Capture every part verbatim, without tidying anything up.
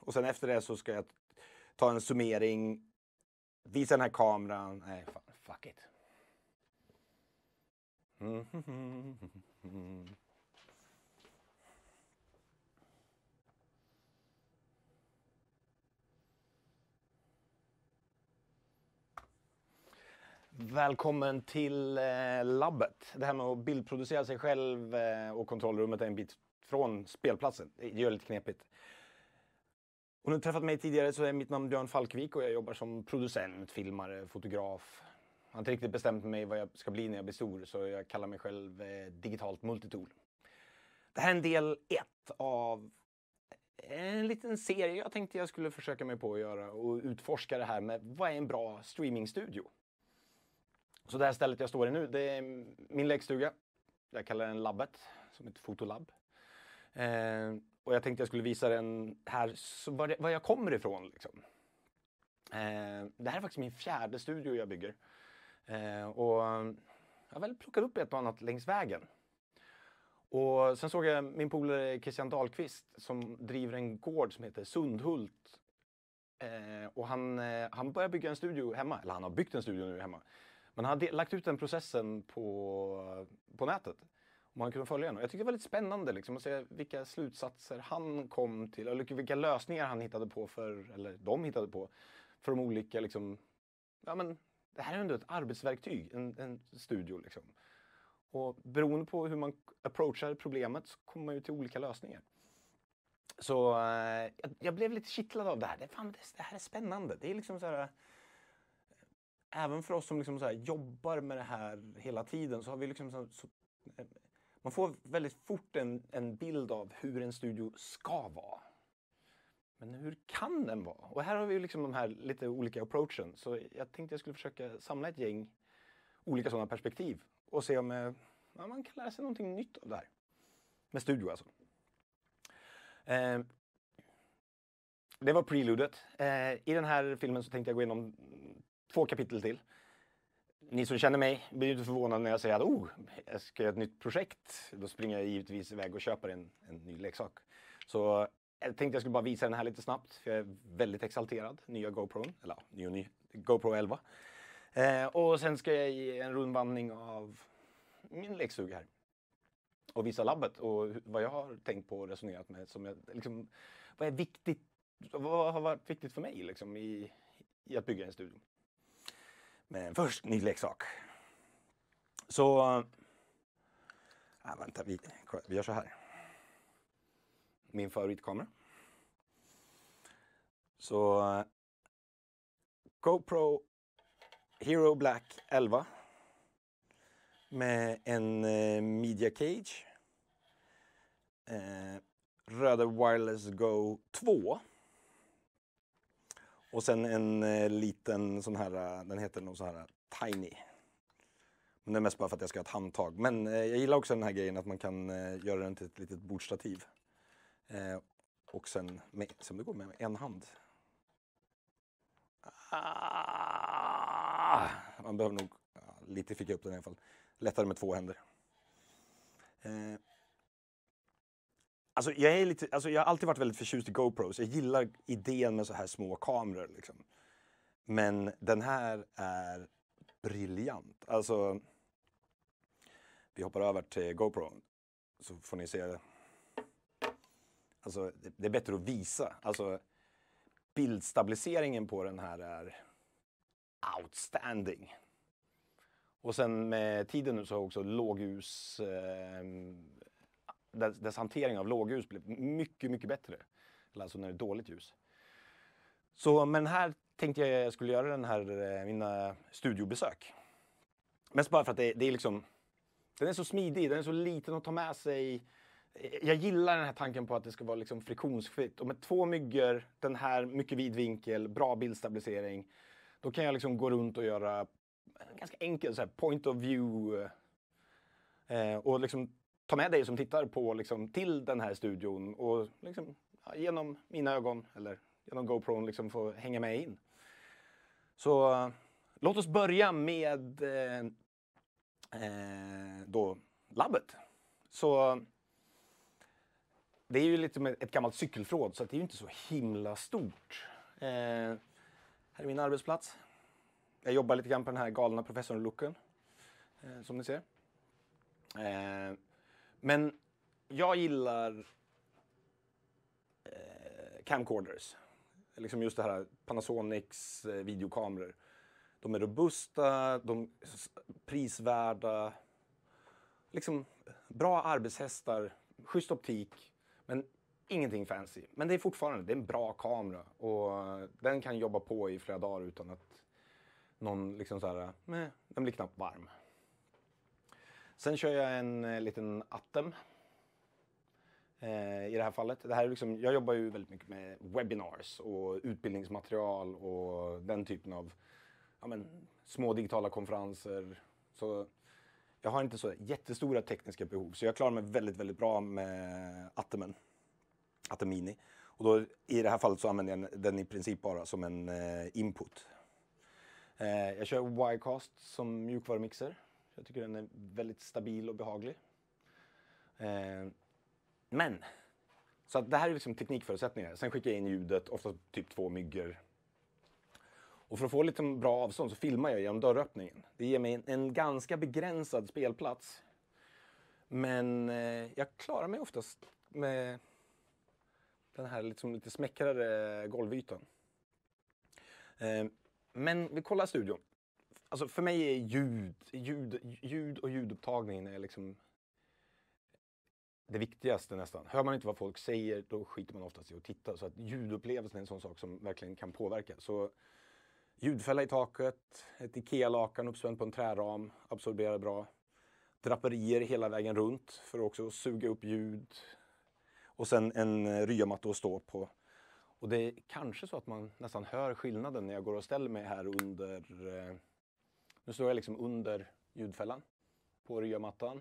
Och sen efter det så ska jag ta en summering, visa den här kameran. Nej, fan, fuck it. Välkommen till eh, labbet. Det här med att bildproducera sig själv eh, och kontrollrummet är en bit från spelplatsen. Det gör det lite knepigt. Om du har träffat mig tidigare så är mitt namn Björn Falkvik och jag jobbar som producent, filmare, fotograf. Jag har inte riktigt bestämt mig vad jag ska bli när jag blir stor, så jag kallar mig själv eh, digitalt multitool. Det här är en del ett av en liten serie jag tänkte jag skulle försöka mig på att göra och utforska det här med vad är en bra streamingstudio. Så det här stället jag står i nu, det är min lekstuga. Jag kallar den labbet, som ett fotolabb. Eh, och jag tänkte jag skulle visa den här, så var, det, var jag kommer ifrån. Liksom. Eh, det här är faktiskt min fjärde studio jag bygger. Eh, och jag har väl plockat upp ett och annat längs vägen. Och sen såg jag min polare Christian Dahlqvist som driver en gård som heter Sundhult. Eh, och han, eh, han börjar bygga en studio hemma, eller han har byggt en studio nu hemma. Men han har lagt ut den processen på, på nätet. Och man kunde följa den. Och jag tyckte det var lite spännande liksom, att se vilka slutsatser han kom till. Eller vilka lösningar han hittade på för, eller de hittade på. För de olika liksom, ja men det här är ändå ett arbetsverktyg, en, en studio liksom. Och beroende på hur man approachar problemet så kommer man ju till olika lösningar. Så eh, jag, jag blev lite kittlad av det här. Det, fan, det, det här är spännande. Det är liksom så här... Även för oss som liksom så här jobbar med det här hela tiden så har vi liksom så, så, man får väldigt fort en, en bild av hur en studio ska vara. Men hur kan den vara? Och här har vi liksom de här lite olika approachen. Så jag tänkte jag skulle försöka samla ett gäng olika sådana perspektiv och se om eh, ja, man kan lära sig någonting nytt av det här. Med studio alltså. Eh, det var preludet. Eh, I den här filmen så tänkte jag gå igenom två kapitel till. Ni som känner mig blir inte förvånade när jag säger att oh, jag ska göra ett nytt projekt. Då springer jag givetvis iväg och köper en, en ny leksak. Så jag tänkte jag skulle bara visa den här lite snabbt. För jag är väldigt exalterad. Nya GoPro, eller ja, ny och ny GoPro elva. Eh, och sen ska jag ge en rundvandring av min lekstuga här. Och visa labbet och vad jag har tänkt på och resonerat med. Som jag, liksom, vad är viktigt, vad har varit viktigt för mig liksom, i, i att bygga en studio. Men först ny leksak. Så... Äh, vänta, vi, vi gör så här. Min favoritkamera. Så... GoPro Hero Black elva. Med en eh, Media Cage. Eh, Röde Wireless Go två. Och sen en eh, liten sån här, den heter nog så här Tiny. Men det är mest bara för att jag ska ha ett handtag. Men eh, jag gillar också den här grejen att man kan eh, göra den till ett litet bordstativ. Eh, och sen, med, som det går med en hand. Ah, man behöver nog, ja, lite fick jag upp den i alla fall. Lättare med två händer. Eh, Alltså jag, är lite, alltså jag har alltid varit väldigt förtjust i GoPros. Jag gillar idén med så här små kameror. Liksom. Men den här är briljant. Alltså, vi hoppar över till GoPro. Så får ni se. Alltså, det, det är bättre att visa. Alltså, bildstabiliseringen på den här är outstanding. Och sen med tiden nu så har också lågljus... Eh, dess hantering av lågljus blev mycket, mycket bättre. Alltså när det är dåligt ljus. Så, men här tänkte jag att jag skulle göra den här, mina studiobesök. Mest bara för att det, det är liksom, den är så smidig, den är så liten att ta med sig. Jag gillar den här tanken på att det ska vara liksom friktionsfritt. Och med två myggor, den här mycket vid vinkel, bra bildstabilisering. Då kan jag liksom gå runt och göra en ganska enkel så här, point of view. Eh, och liksom ta med dig som tittar på liksom, till den här studion och liksom, ja, genom mina ögon eller genom GoPro liksom, få hänga med in. Så uh, låt oss börja med eh, eh, då labbet. Så det är ju lite med ett gammalt cykelförråd så att det är ju inte så himla stort. Eh, här är min arbetsplats. Jag jobbar lite grann på den här galna professorn-looken. Eh, som ni ser. Eh, men jag gillar eh, camcorders. Liksom just det här Panasonics eh, videokameror. De är robusta, de är prisvärda. Liksom bra arbetshästar, schysst optik, men ingenting fancy. Men det är fortfarande det är en bra kamera och den kan jobba på i flera dagar utan att någon liksom så här, nej, den blir knappt varm. Sen kör jag en eh, liten Atem eh, i det här fallet. Det här är liksom, jag jobbar ju väldigt mycket med webinars och utbildningsmaterial och den typen av ja, men, små digitala konferenser. Så jag har inte så jättestora tekniska behov, så jag klarar mig väldigt, väldigt bra med Atemen, Atem Mini. Och då, i det här fallet så använder jag den i princip bara som en eh, input. Eh, jag kör Wirecast som mjukvarumixer. Jag tycker den är väldigt stabil och behaglig. Eh, men, så att det här är liksom teknikförutsättningar. Sen skickar jag in ljudet, ofta typ två myggor. Och för att få lite bra avstånd så filmar jag genom dörröppningen. Det ger mig en, en ganska begränsad spelplats. Men eh, jag klarar mig oftast med den här liksom lite smäckrare golvytan. Eh, men vi kollar studion. Alltså för mig är ljud, ljud, ljud och ljudupptagningen är liksom det viktigaste nästan. Hör man inte vad folk säger, då skiter man oftast i att titta. Så att ljudupplevelsen är en sån sak som verkligen kan påverka. Så ljudfälla i taket, ett Ikea-lakan uppspänt på en träram, absorberar bra. Draperier hela vägen runt för att också suga upp ljud. Och sen en ryamatta att stå på. Och det är kanske så att man nästan hör skillnaden när jag går och ställer mig här under... Eh, nu står jag liksom under ljudfällan på ryamattan.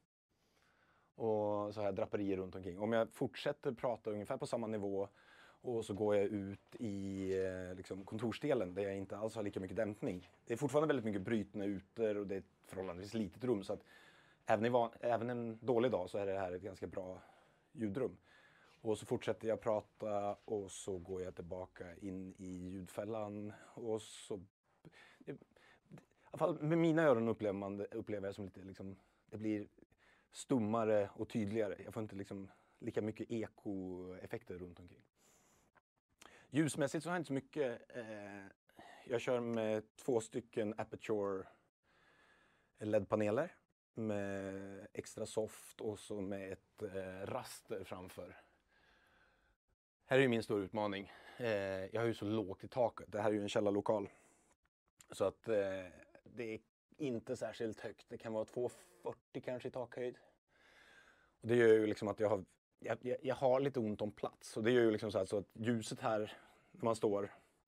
Och så har jag draperier runt omkring. Om jag fortsätter prata ungefär på samma nivå och så går jag ut i eh, liksom kontorsdelen där jag inte alls har lika mycket dämpning. Det är fortfarande väldigt mycket brytna utor och det är ett förhållandevis litet rum. Så att även, i van, även en dålig dag så är det här ett ganska bra ljudrum. Och så fortsätter jag prata och så går jag tillbaka in i ljudfällan. Och så... I alla fall med mina öron upplever, man det, upplever jag som lite liksom... Det blir stummare och tydligare. Jag får inte liksom lika mycket ekoeffekter runt omkring. Ljusmässigt så har jag inte så mycket. Eh, jag kör med två stycken Aperture L E D-paneler. Med extra soft och så med ett eh, raster framför. Här är ju min stora utmaning. Eh, jag har ju så lågt i taket. Det här är ju en källarlokal. Så att eh, det är inte särskilt högt. Det kan vara två fyrtio kanske i takhöjd. Och det gör ju liksom att jag har, jag, jag, jag har lite ont om plats. Och det gör ju liksom så, här, så att ljuset här när man står.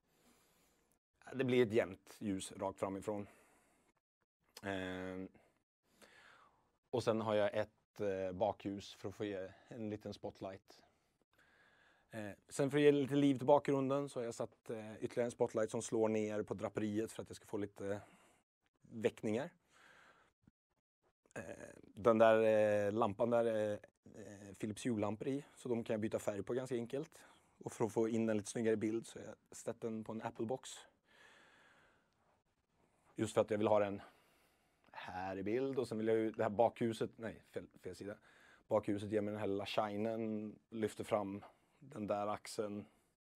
Det blir ett jämnt ljus rakt framifrån. Eh, och sen har jag ett eh, bakljus för att få ge en liten spotlight. Eh, sen för att ge lite liv till bakgrunden så har jag satt eh, ytterligare en spotlight som slår ner på draperiet för att jag ska få lite väckningar. Eh, den där eh, lampan där är eh, Philips Hue-lampor i, så de kan jag byta färg på ganska enkelt. Och för att få in en lite snyggare bild så har jag ställt den på en Apple-box. Just för att jag vill ha den här i bild. Och sen vill jag ju det här bakhuset, nej fel, fel sida. Bakhuset ger mig den här lilla shinen, lyfter fram den där axeln.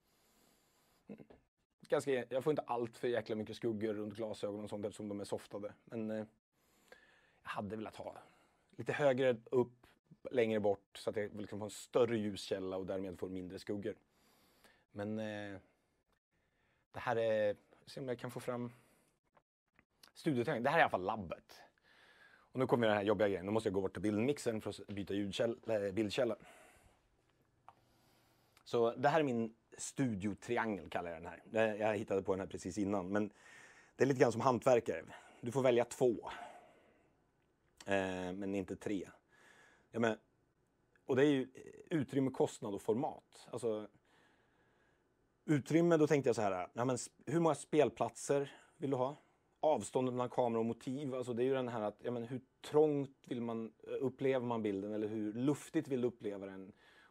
Ganska, jag får inte allt för jäkla mycket skuggor runt glasögonen och sånt eftersom de är softade. Men eh, jag hade velat ha lite högre upp, längre bort så att jag liksom får en större ljuskälla och därmed får mindre skuggor. Men eh, det här är, se om jag kan få fram studioträning. Det här är i alla fall labbet. Och nu kommer den här jobbiga grejen. Nu måste jag gå bort till bildmixern för att byta ljudkälla, bildkälla. Så det här är min studiotriangel kallar jag den här. Jag hittade på den här precis innan. Men det är lite grann som hantverkare. Du får välja två. Eh, men inte tre. Ja, men, och det är ju utrymme, kostnad och format. Alltså, utrymme, då tänkte jag så här. Ja, men, hur många spelplatser vill du ha? Avståndet mellan kamera och motiv. Alltså, det är ju den här att ja, men, hur trångt vill man uppleva man bilden? Eller hur luftigt vill du uppleva den?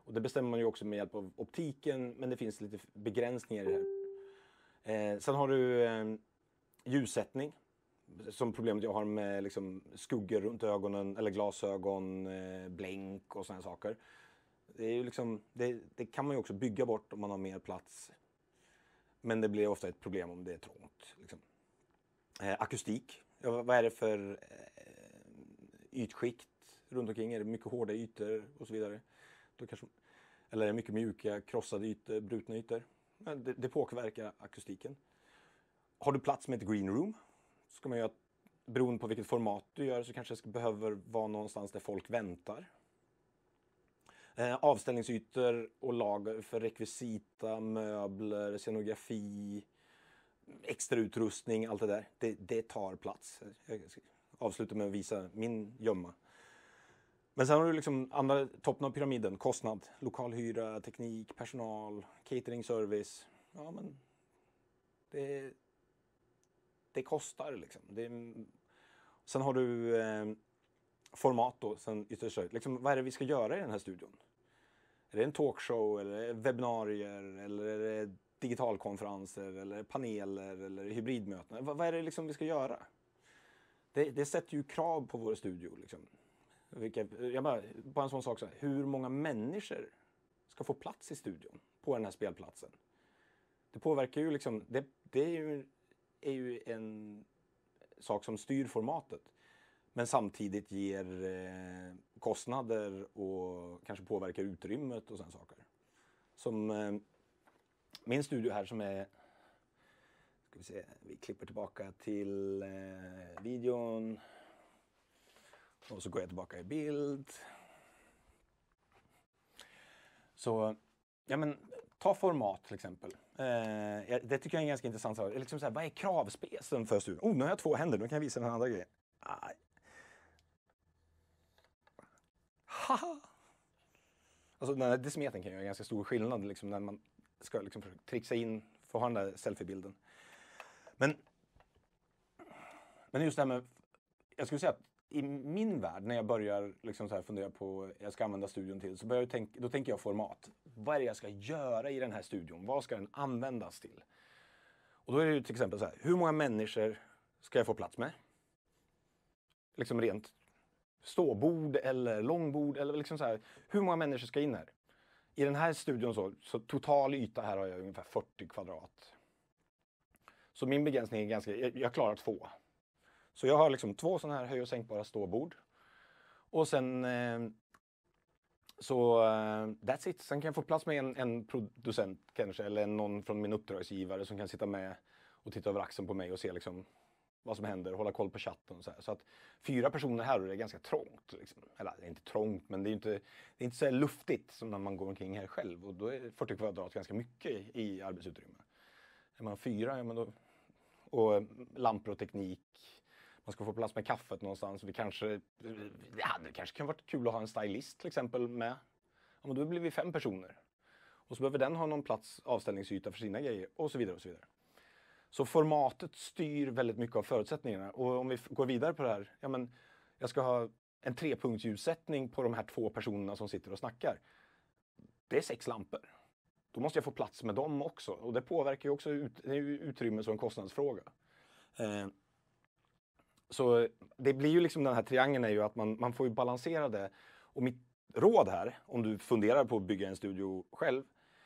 Och det bestämmer man ju också med hjälp av optiken, men det finns lite begränsningar i det här. Eh, sen har du eh, ljussättning. Som problemet jag har med liksom, skuggor runt ögonen, eller glasögon, eh, blänk och sådana saker. Det, är ju liksom, det, det kan man ju också bygga bort om man har mer plats. Men det blir ofta ett problem om det är trångt. Liksom. Eh, akustik. Ja, vad är det för eh, ytskikt runt omkring? Är det mycket hårda ytor och så vidare? Då kanske, eller är det mycket mjuka, krossade ytor, brutna ytor? Det, det påverkar akustiken. Har du plats med ett green room? Ska man göra, beroende på vilket format du gör, så kanske det behöver vara någonstans där folk väntar. Eh, avställningsytor och lager för rekvisita, möbler, scenografi, extra utrustning, allt det där. Det, det tar plats. Jag ska avsluta med att visa min gömma. Men sen har du liksom andra toppen av pyramiden. Kostnad, lokalhyra, teknik, personal, catering, service. Ja, men det, det kostar liksom. Det, sen har du eh, format då, sen ytterst liksom, vad är det vi ska göra i den här studion? Är det en talkshow, eller är det webbinarier, eller är det digitalkonferenser, eller paneler, eller hybridmöten? Vad, vad är det liksom vi ska göra? Det, det sätter ju krav på vår studio. Liksom. Vilka, jag bara, bara en sån sak, så här, hur många människor ska få plats i studion på den här spelplatsen? Det påverkar ju liksom, det, det är, ju, är ju en sak som styr formatet. Men samtidigt ger eh, kostnader och kanske påverkar utrymmet och sådana saker. Som eh, min studio här som är, ska vi se, vi klipper tillbaka till eh, videon. Och så går jag tillbaka i bild. Så, ja men, ta format till exempel. Eh, det tycker jag är en ganska intressant sak. Liksom så här, vad är kravspecen för studion? Oh, nu har jag två händer, nu kan jag visa den andra grejen. Aj. Haha! Alltså den här decimetern kan göra ganska stor skillnad liksom, när man ska liksom försöka trixa in för att ha den där selfiebilden. Men, men just det här med, jag skulle säga att i min värld, när jag börjar liksom så här fundera på vad jag ska använda studion till, så börjar jag tänka, då tänker jag format. Vad är det jag ska göra i den här studion? Vad ska den användas till? Och då är det ju till exempel så här, hur många människor ska jag få plats med? Liksom rent ståbord eller långbord, eller liksom så här, hur många människor ska in här? I den här studion så, så total yta här har jag ungefär fyrtio kvadrat. Så min begränsning är ganska, jag, jag klarar två. Så jag har liksom två sådana här höj- och sänkbara ståbord. Och sen eh, så uh, that's it. Sen kan jag få plats med en, en producent kanske, eller någon från min uppdragsgivare som kan sitta med och titta över axeln på mig och se liksom vad som händer, hålla koll på chatten och så här. Så att fyra personer här, och det är ganska trångt. Liksom. Eller det är inte trångt, men det är inte, det är inte så här luftigt som när man går omkring här själv. Och då är fyrtio kvadrat ganska mycket i arbetsutrymme. Är man fyra, ja men då, och lampor och teknik. Man ska få plats med kaffet någonstans. Det kanske, ja, det kanske kan vara kul att ha en stylist till exempel med. Ja, men då blir vi fem personer. Och så behöver den ha någon plats, avställningsyta för sina grejer och så vidare och så vidare. Så formatet styr väldigt mycket av förutsättningarna. Och om vi går vidare på det här. Ja, men jag ska ha en trepunktsljussättning på de här två personerna som sitter och snackar. Det är sex lampor. Då måste jag få plats med dem också. Och det påverkar ju också ut, utrymme som en kostnadsfråga. Eh, så det blir ju liksom den här triangeln är ju att man, man får ju balansera det. Och mitt råd här, om du funderar på att bygga en studio själv.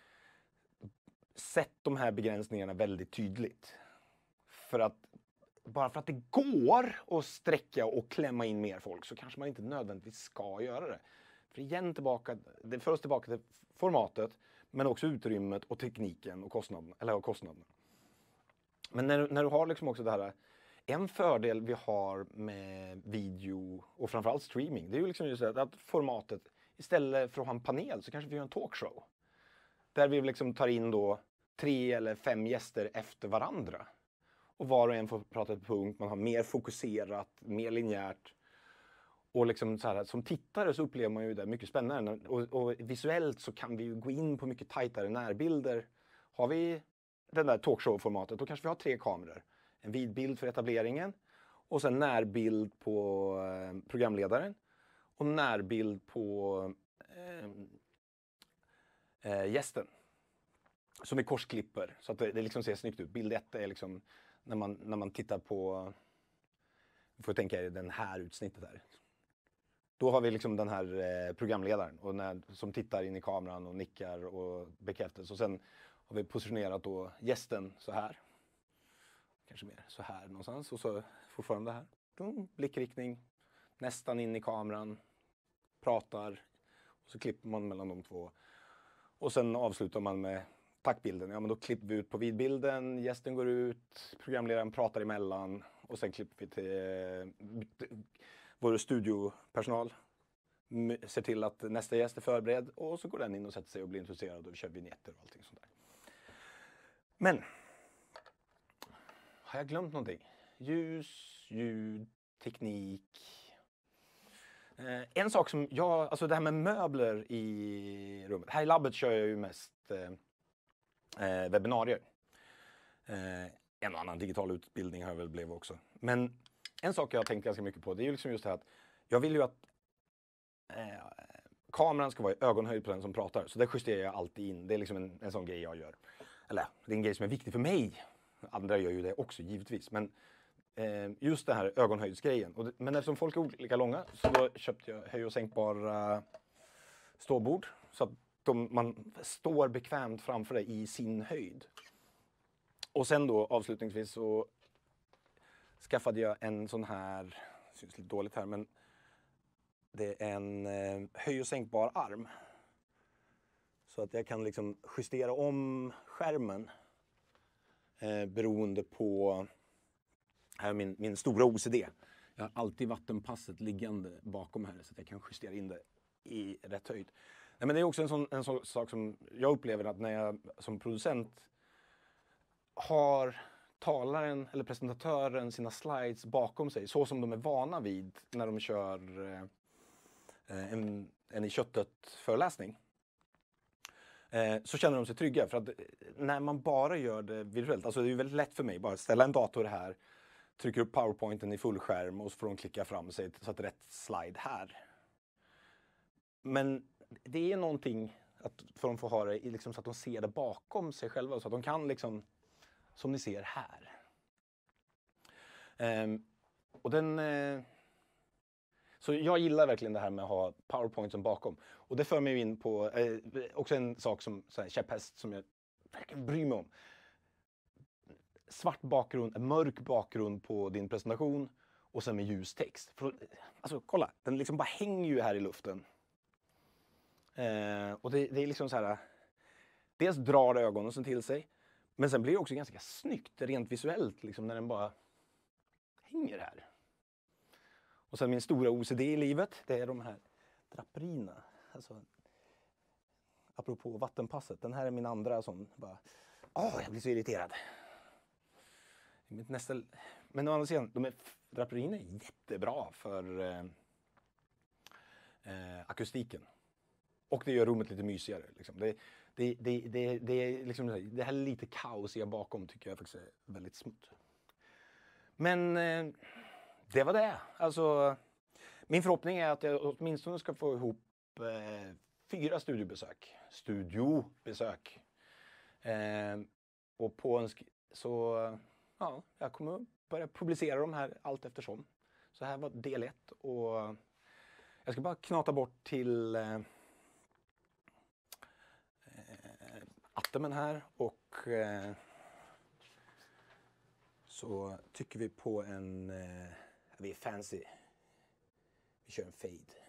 Sätt de här begränsningarna väldigt tydligt. För att bara för att det går att sträcka och klämma in mer folk så kanske man inte nödvändigtvis ska göra det. För igen tillbaka, det för oss tillbaka till formatet, men också utrymmet och tekniken och kostnaderna. Eller kostnaderna. Men när, när du har liksom också det här, en fördel vi har med video och framförallt streaming, det är ju liksom just det att formatet, istället för att ha en panel så kanske vi gör en talkshow. Där vi liksom tar in då tre eller fem gäster efter varandra. Och var och en får prata ett punkt, man har mer fokuserat, mer linjärt. Och liksom så här, som tittare så upplever man ju det mycket spännande. Och, och visuellt så kan vi ju gå in på mycket tajtare närbilder. Har vi den där talkshow-formatet, då kanske vi har tre kameror. En vidbild för etableringen. Och sen närbild på eh, programledaren. Och närbild på eh, eh, gästen. Som är korsklipper, så att det, det liksom ser snyggt ut. Bild ett är liksom när man, när man tittar på, får jag tänka den här utsnittet här. Då har vi liksom den här eh, programledaren och när, som tittar in i kameran och nickar och bekräftar. Och sen har vi positionerat då gästen så här. Kanske mer så här någonstans och så fortfarande här. Blickriktning, nästan in i kameran, pratar och så klipper man mellan de två. Och sen avslutar man med tackbilden. Ja, men då klipper vi ut på vidbilden, gästen går ut, programledaren pratar emellan och sen klipper vi till eh, vår studiopersonal. Ser till att nästa gäst är förberedd och så går den in och sätter sig och blir intresserad och kör vignetter och allting sånt där. Men har jag glömt någonting? Ljus, ljud, teknik. Eh, en sak som jag, alltså det här med möbler i rummet. Här i labbet kör jag ju mest eh, webbinarier. Eh, en och annan digital utbildning har jag väl blivit också. Men en sak jag har tänkt ganska mycket på, det är ju liksom just det här att jag vill ju att eh, kameran ska vara i ögonhöjd på den som pratar. Så det justerar jag alltid in. Det är liksom en, en sån grej jag gör. Eller, det är en grej som är viktig för mig. Andra gör ju det också, givetvis. Men eh, just det här ögonhöjdsgrejen. Och det, men eftersom folk är olika långa så då köpte jag höj- och sänkbara uh, ståbord. Så att de, man står bekvämt framför det i sin höjd. Och sen då avslutningsvis så skaffade jag en sån här, det syns lite dåligt här, men det är en eh, höj- och sänkbar arm. Så att jag kan liksom justera om skärmen eh, beroende på, här är min, min stora O C D. Jag har alltid vattenpasset liggande bakom här så att jag kan justera in det i rätt höjd. Nej, men det är också en sån, en sån sak som jag upplever att när jag som producent har talaren eller presentatören sina slides bakom sig så som de är vana vid när de kör eh, en, en i köttet föreläsning. Eh, så känner de sig trygga för att när man bara gör det virtuellt, alltså det är ju väldigt lätt för mig bara ställa en dator här, trycker upp PowerPointen i fullskärm och så får de klicka fram sig så att det är rätt slide här. Men det är någonting att för de får ha det liksom så att de ser det bakom sig själva så att de kan liksom, som ni ser här. Eh, och den... Eh, Så jag gillar verkligen det här med att ha PowerPointen bakom. Och det för mig in på eh, också en sak som så här, käpphäst som jag verkligen bryr mig om. Svart bakgrund, mörk bakgrund på din presentation och sen med ljus text. För, alltså kolla, den liksom bara hänger ju här i luften. Eh, och det, det är liksom så här, dels drar ögonen sen till sig, men sen blir det också ganska snyggt rent visuellt liksom när den bara hänger här. Och sen min stora O C D i livet, det är de här draperierna. Alltså, apropå vattenpasset, den här är min andra som bara, åh, jag blir så irriterad. Mitt nästa, men å andra sidan, de är, draperierna är jättebra för eh, eh, akustiken. Och det gör rummet lite mysigare. Liksom. Det, det, det, det, det, är liksom, det här lite kaosiga bakom tycker jag faktiskt är väldigt smutt. Men... Eh, Det var det. Alltså, min förhoppning är att jag åtminstone ska få ihop eh, fyra studiobesök. Studiobesök. Eh, och på en så ja, jag kommer börja publicera de här allt eftersom. Så här var del ett och jag ska bara knata bort till eh, Attemen här och eh, så tycker vi på en eh, vi är fancy. Vi kör en fade.